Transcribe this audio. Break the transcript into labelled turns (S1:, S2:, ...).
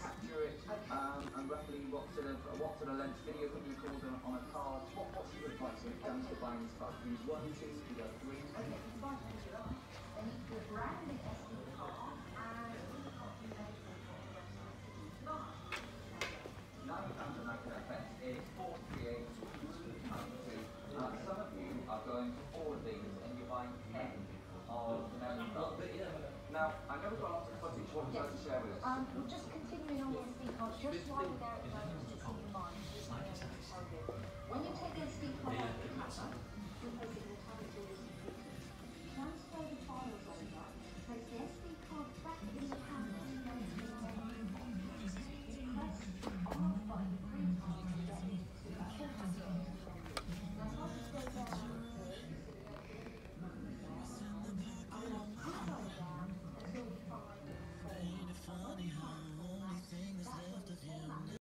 S1: capture it, and roughly what sort of length video can you record on a card? What's your advice when it comes to buying these cards? Do you use 1, 2, do you go 3?
S2: Okay, it's fine for sure. Then you put a brand new SD card and
S1: £9 a night FX is 438 some of you are going for 4 of these and you're buying 10 of the memory cards. Now, I know we've got lots of footage. What would you like to share with us?
S2: Well, just continuing on the SD card, just while we're there at the moment, just keep in mind, when you take the SD card out of the camera,